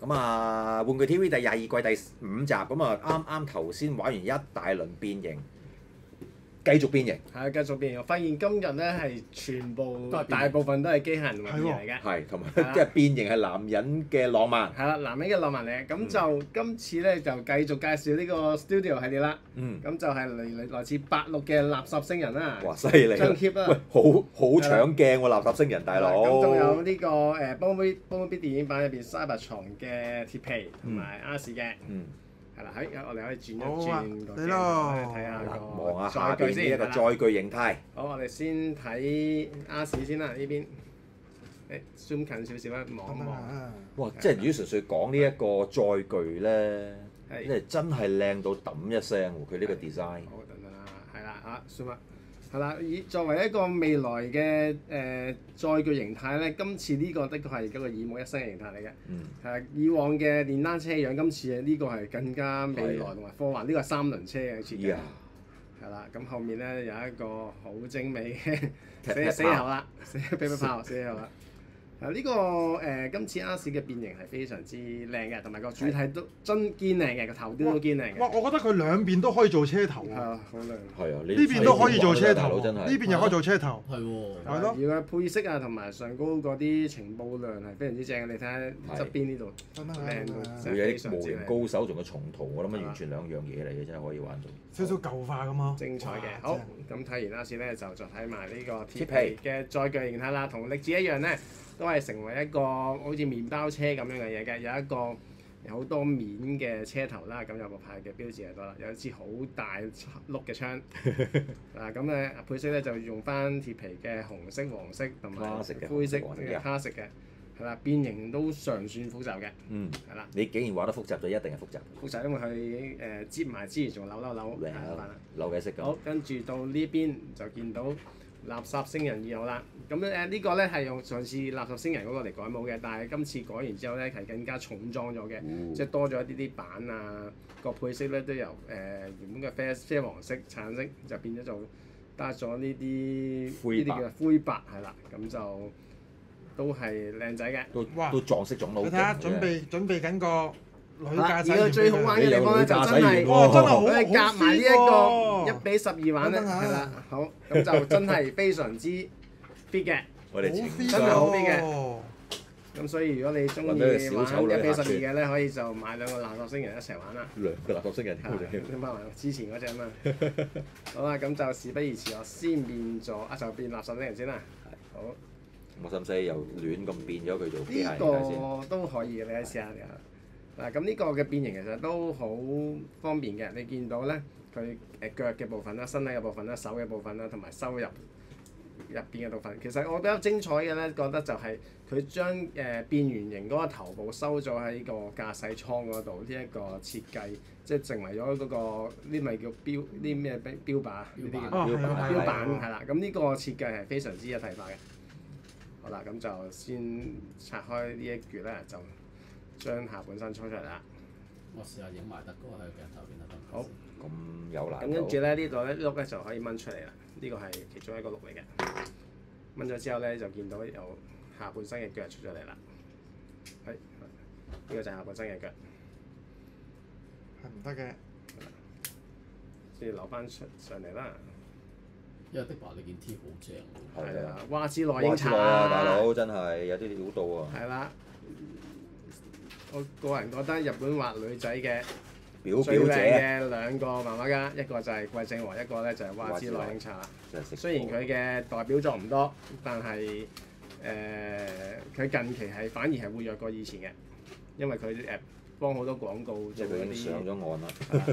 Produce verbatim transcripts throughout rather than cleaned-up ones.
咁啊，玩具 T V 第廿二季第五集，咁啊啱啱頭先玩完一大輪變形，繼續變形。 係繼續變形。我發現今日咧係全部都係變形大部分都係機械人同埋變形嚟嘅。 係，同埋係啦即係變形係男人嘅浪漫。 係啦，男人嘅浪漫嚟嘅。咁就今次咧就繼續介紹呢個 Studio 系列啦。 嗯。 咁就係嚟嚟來自八六嘅垃圾星人啦。 哇！犀利張啦！ Keep 啦喂，。好好搶鏡喎，垃圾星人大佬。 咁仲有呢個誒《Bumblebee Bumblebee》電影版入邊 Cybertron 嘅鐵皮同埋 R 士嘅。 嗯。 係啦，喺我哋可以轉一好啊轉個嚟咯鏡睇下嗱， 個望下下載具先。 邊呢一個係啦載具形態。 好，我哋先睇 R 士先啦，呢邊。誒 zoom 近少少啦，望一望。 啊哇！即係如果純粹講呢一個載具咧， 係即係真係靚到揼一聲喎！佢呢個 design。 好，等等啦，係啦，啊，zoom 啦，係啦，以作為一個未來嘅誒、呃、載具形態咧，今次呢個的確係一個耳目一新嘅形態嚟嘅。 嗯。 係以往嘅電單車樣，今次呢個係更加未來係啊同埋科幻，呢個係三輪車嘅設計。 Yeah 係啦，咁後面咧有一個好精美嘅踢死死踢炮口啦，死啤啤炮死口啦。啊！呢、個誒、呃、今次 R 士嘅變形係非常之靚嘅，同埋個主體都真堅靚嘅，個頭端都堅靚嘅。 哇！我覺得佢兩邊都可以做車頭喎， 係啊，好靚。 係啊，呢呢邊都可以做車頭， 大佬真係。 呢邊又可以做車頭， 係喎。 係咯如果配色啊同埋上高嗰啲情報量係非常之正嘅，你睇下側邊呢度真係靚到啊會有啲模型高手仲有重圖，我諗完全兩樣嘢嚟嘅，真係可以玩到。 少少舊化咁咯。 精彩嘅。 哇好，咁睇完 R 士咧，就再睇埋呢個鐵鐵皮皮嘅載具形態啦，同力子一樣咧，都係成為一個好似麵包車咁樣嘅嘢嘅，有一個有好多面嘅車頭啦，咁有個牌嘅標誌喺度啦，有一支好大碌嘅槍。嗱咁咧配色咧就用翻鐵皮嘅紅色、黃色同埋卡式嘅灰色紅色黃色嘅卡式嘅，係啦，變形都尚算複雜嘅， 嗯， 係啦， 你竟然玩得複雜就一定係複雜。 複雜因為佢誒接埋之餘仲扭扭扭，係啦。 扭計式咁。 好，跟住到呢邊就見到垃圾星人二號啦。咁誒呢個咧係用上次垃圾星人嗰個嚟改模嘅，但係今次改完之後咧係更加重裝咗嘅， 哦即係多咗一啲啲板啊，個配色咧都由誒、呃、原本嘅啡啡黃色、橙色就變咗做加咗呢啲灰白呢啲叫灰白係啦，咁就都係靚仔嘅。 都哇都撞色撞到好勁嘅。 你睇下，準備準備緊個女駕而駛員家最好玩嘅地方咧就真係， 哇！真係好佢係夾埋呢一好 fit 喎個一比十二玩咧， 等等下係啦，好咁就真係非常之 fit 嘅。 我哋情好 fit 真係好 fit 嘅喎咁所以如果你中意揾到個小丑女玩一比十二客串嘅咧，可以就買兩個垃圾星人一齊玩啦。 兩個垃圾星人係啦你買埋之前嗰只啊嘛。好啦，咁就事不宜遲，我先變咗啊，就變垃圾星人先啦。好， 我使唔使又亂咁變咗佢做機械呢人睇下先？ 個都可以嘅，你可以試下㗎。嗱，咁呢個嘅變形其實都好方便嘅。你見到咧，佢誒腳嘅部分啦、身體嘅部分啦、手嘅部分啦，同埋收入入邊嘅部分。其實我比較精彩嘅咧，覺得就係佢將誒、呃、變圓形嗰個頭部收咗喺個駕駛艙嗰度，呢、這、一個設計即係成為咗嗰、那個呢咪叫標啲咩標標靶啊？呢啲叫哦係啊係啊標板係啦。咁呢個設計係非常之一體化嘅。好啦，咁就先拆開呢一橛咧，就將下半身抽出嚟啦。 我試下影埋得嗰個喺鏡頭邊得唔得？ 好咁有難咁跟住咧，呢度咧碌咧就可以掹出嚟啦。呢個係其中一個碌嚟嘅。掹咗之後咧，就見到有下半身嘅腳出咗嚟啦。係，呢個就係下半身嘅腳， 係唔得嘅。 先留翻出上嚟啦。 因為的白你件 T 好正喎。 係啊係啊，哇！之內哇！ 英之內啊，大佬真係有啲料到啊！ 係啦，我個人覺得日本畫女仔嘅表最靚表姐嘅兩個漫畫家，一個就係桂正和，一個咧就係蛙之內英茶。 真係識雖然佢嘅代表作唔多，但係誒佢近期係反而係活躍過以前嘅，因為佢誒幫好多廣告即做嗰係佢已經上啲， 咗岸啦。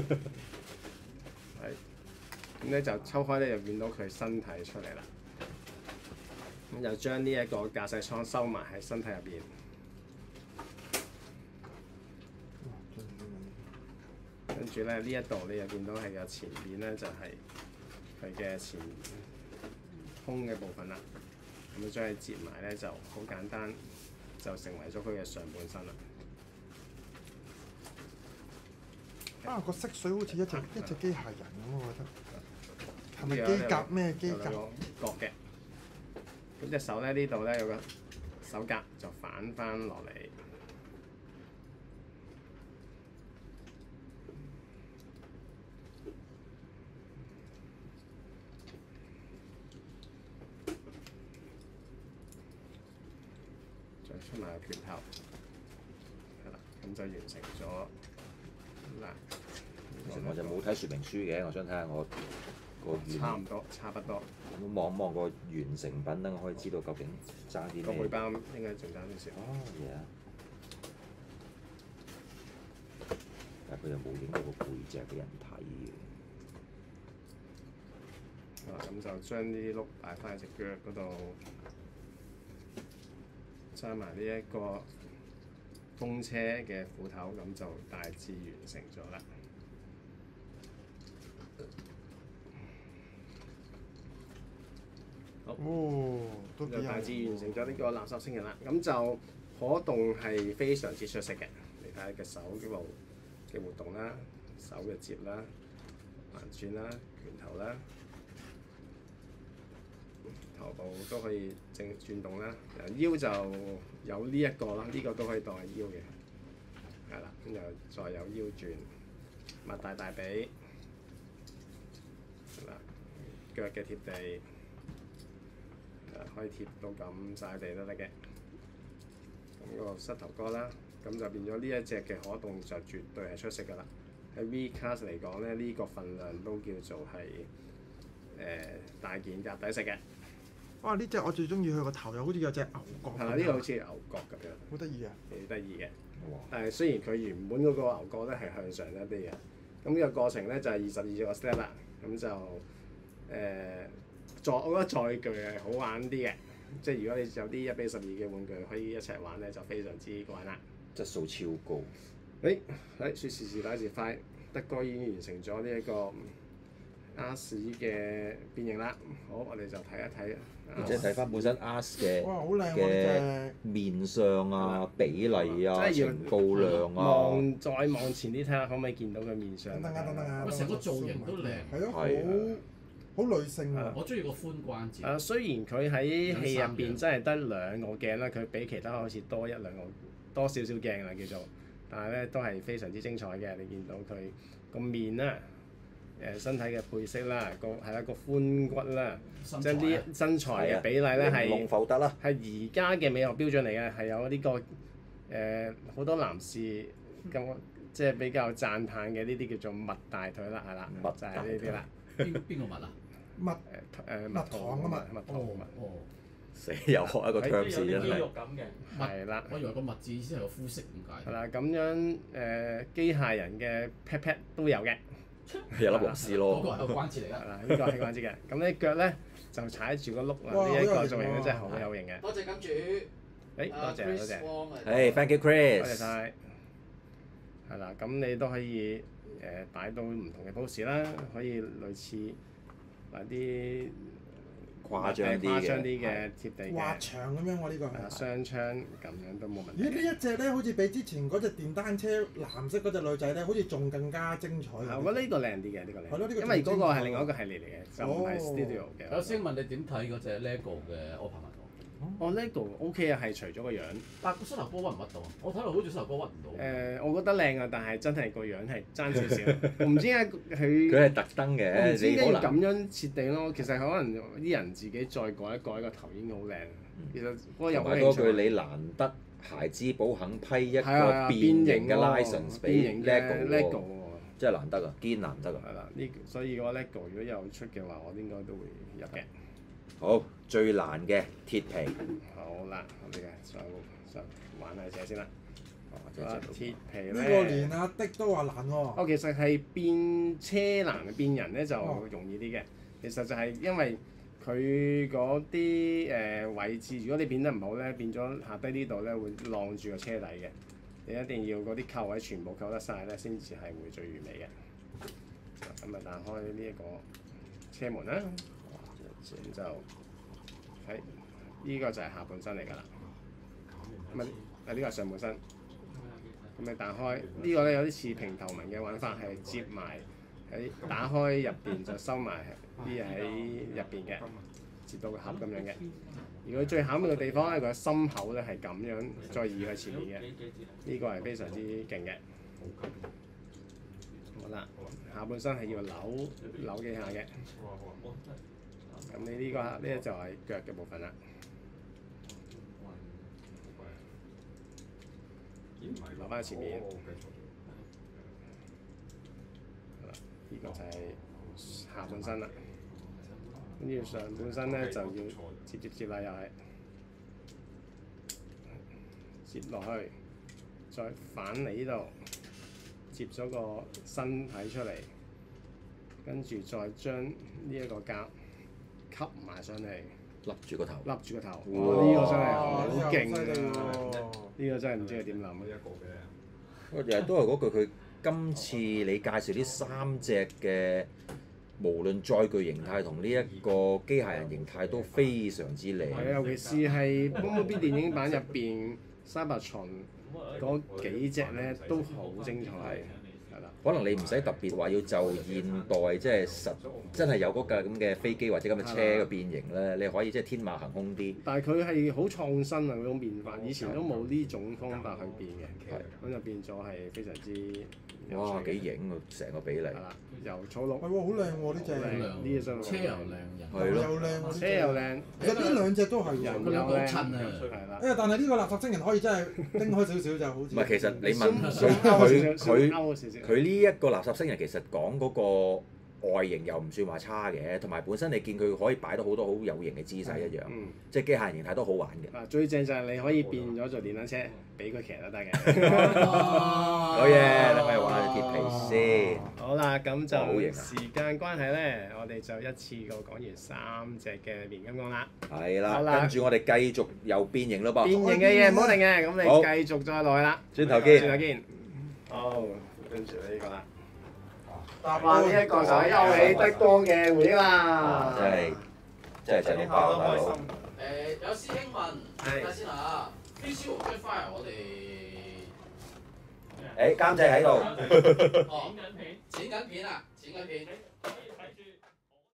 係咁咧就抽開咧就見到佢身體出嚟啦，咁就將呢一個駕駛艙收埋喺身體入邊，跟住咧呢一度你又見到係有前面咧就係佢嘅前胸嘅部分啦。咁將佢折埋咧就好簡單，就成為咗佢嘅上半身啦。 啊，個色水好似一隻一隻機械人咁，我覺得。係咪機甲咩機甲？ 有兩個角嘅。咁隻手咧呢度咧有個手甲就反翻落嚟， 再出埋個拳頭，係啦，咁就完成咗啦。 其實我就冇睇說明書嘅，我想睇下我個完差唔多，差不多。 咁望一望個完成品，等我可以知道究竟爭啲咩。 個背包應該仲爭少少。 哦嘢啊！但係佢又冇影到個背脊俾人睇嘅。 啊，咁就將啲碌擺翻喺隻腳嗰度，揸埋呢一個風車嘅斧頭，咁就大致完成咗啦。 哦，都幾有就大致型喎完成咗呢個垃圾星人啦。咁就可動係非常之出色嘅，你睇下隻手嗰度嘅活動啦，手嘅接啦、橫轉啦、拳頭啦。頭部都可以正轉動啦，腰就有呢一個啦，呢、這個都可以當係腰嘅，係啦，咁就再有腰轉，擘大大髀，係啦，腳嘅貼地，誒可以貼到咁晒地都得嘅，咁、那個膝頭哥啦，咁就變咗呢一隻嘅可動就絕對係出色㗎啦。喺 V Class 嚟講咧，呢、這個份量都叫做係誒、呃、大件夾抵食嘅。 哇！呢只我最中意佢個頭，又好似有隻牛角咁樣。 係啦，呢個好似牛角咁樣， 好得意啊！ 幾得意嘅。 哇！ 但係雖然佢原本嗰個牛角咧係向上一啲嘅，咁呢個過程咧就係二十二個 step 啦，咁就誒再、呃、我覺得載具係好玩啲嘅，即係如果你有啲一比十二嘅玩具可以一齊玩咧，就非常之過癮啦。 質素超高。 誒，誒説時遲那時快，德哥已經完成咗呢一個亞視嘅變形啦。好，我哋就睇一睇。 即係睇翻本身 Ask 嘅哇，好靚喎嘅呢面相啊、比例啊、 真係要程度量啊， 望再望前啲睇下，可唔可以見到佢面隻。 上？ 等等啊，等等啊！ 喂成個造型都靚係咯，好係好女性啊喎。 我中意個髖關節。 誒，雖然佢喺戲入邊真係得兩個鏡啦，佢比其他好似多一兩個多少少鏡啦叫做，但係咧都係非常之精彩嘅。你見到佢個面啦，誒身體嘅配飾啦，個係啦個髖骨啦，即係呢身材嘅比例咧係龍浮得啦。 係而家嘅美學標準嚟嘅，係有呢、這個誒好、呃、多男士咁即係比較讚歎嘅呢啲叫做蜜大腿啦，係啦， 蜜就係呢啲啦。 邊邊個物啊？ 蜜誒誒蜜糖啊嘛蜜糖蜜哦， 死又學一個 term 有先真係啲肌肉。感嘅。 係啦， 我以為個物字意思係個膚色咁解。 係啦，咁樣誒、呃、機械人嘅 pat pat 都有嘅， 有粒螺絲咯。 嗰個係個關節嚟㗎。 係啦，呢個係關節嘅。咁呢腳咧就踩住個碌啦， 哇呢一個好有型造型咧喎真係好有型嘅。 多謝金主。 誒，多謝多謝。 誒，thank you 多謝 Chris。 晒，係啦，咁你都可以誒、呃、擺到唔同嘅 pose 啦，可以類似擺啲誇張啲誇張啲嘅。 嘅貼地滑嘅， 長咁樣喎，呢個係啦， 係。 雙槍咁樣都冇問咦？呢題。 一隻咧，好似比之前嗰隻電單車藍色嗰隻女仔咧，好似仲更加精彩喎。 啊我覺得呢個靚啲嘅，呢個靚啲， 係咯呢個因為嗰個仲精彩係另外一個系列嚟嘅，就唔係哦 studio 嘅。 有先問你點睇嗰隻 LEGO 嘅 Opera 曼陀？ 哦，LEGO OK 啊，係除咗個樣， 但個膝頭哥屈唔屈到啊？我睇落好似膝頭哥屈唔到。 誒，我覺得靚啊，但係真係個樣係爭少少。我唔知點解佢佢， 係特登我唔嘅， 知點解要你可能咁樣設定咯。其實可能啲人自己再改一改個頭已經好靚。其實嗰個有同埋嗰句你難得孩之寶肯批一係啊個變形嘅喎 license 俾變形嘅 LEGO LEGO 喎， 喎。 真係難得啊，堅難得啊！ 係啦，呢所以個 LEGO 如果有出嘅話，我應該都會入嘅。 好，最難嘅鐵皮。 好啦，我哋嘅就就玩下隻先啦。 哦好啦，鐵皮咧。 呢個連阿的都話難喎。 哦，其實係變車難變人咧就哦容易啲嘅。其實就係因為佢嗰啲誒位置，如果你變得唔好咧，變咗下低呢度咧會晾住個車底嘅。你一定要嗰啲扣位全部扣得晒咧，先至係會最完美嘅。咁啊，打開呢一個車門啦，咁就喺呢個就係下半身嚟㗎啦。咁啊，啊呢個係上半身。咁你打開呢個咧有啲似平頭紋嘅玩法，係接埋喺打開入邊就收埋啲嘢喺入邊嘅，接到個盒咁樣嘅。如果最巧妙嘅地方咧，佢個心口咧係咁樣再移去前面嘅，呢個係非常之勁嘅。好啦，下半身係要扭扭幾下嘅。咁你呢個呢就係腳嘅部分啦。 留翻喺前面。係啦，呢個就係下半身啦。跟住上半身咧就要接接接啦，又係接落去，再反嚟呢度，接咗個身體出嚟，跟住再將呢一個甲吸埋上嚟， 笠住個頭。 笠住個頭。 哇哇！呢個真係好呢個勁犀利啊！ 喎呢個真係唔知佢點諗。 我日日都係嗰句，佢今次你介紹呢三隻嘅，無論載具形態同呢一個機械人形態都非常之靚。 係啊，尤其是係《Bumblebee》電影版入邊 Cybertron 嗰幾隻咧都好精彩，係啦。 可能你唔使特別話要就現代即係實真係有嗰架咁嘅飛機或者咁嘅車嘅變形咧，你可以即係天馬行空啲。 但係佢係好創新啊！嗰種變化，以前都冇呢種方法去變嘅，咁就變咗係非常之哇！幾型喎，成個比例。 係啦，由草綠係喎，好靚喎呢隻， 靚呢隻真係車又靚，人係咯又靚喎， 車又靚， 其實呢兩隻都係人喎。 佢兩個又靚， 好襯啊係啦。 因為但係呢個垃圾星人可以真係叮開少少就好似。 唔係，其實你問佢鬆勾佢少少佢勾少少佢呢一個垃圾星人其實講嗰個外形又唔算話差嘅，同埋本身你見佢可以擺到好多好有型嘅姿勢一樣， 嗯， 即係機械人形態都好玩嘅。 嗱最正就係你可以變咗做電單車，俾佢騎都得嘅。 好嘢，等我哋玩下鐵皮先。 好啦，咁哇好型啊就時間關係咧，我哋就一次過講完三隻嘅變金剛啦。 係啦， 好啦跟住我哋繼續又變形咯噃。 變形嘅嘢唔好停嘅，咁好你繼續再落去啦。 轉頭見。 轉頭見。好，跟住呢個啦。哇！呢一個就係優美得光嘅回憶啦。 真係真係正到爆大佬。 誒有師兄問，睇下先啊，P C 和 Fire 我哋誒監製喺度。 哦剪緊片啊，剪緊片。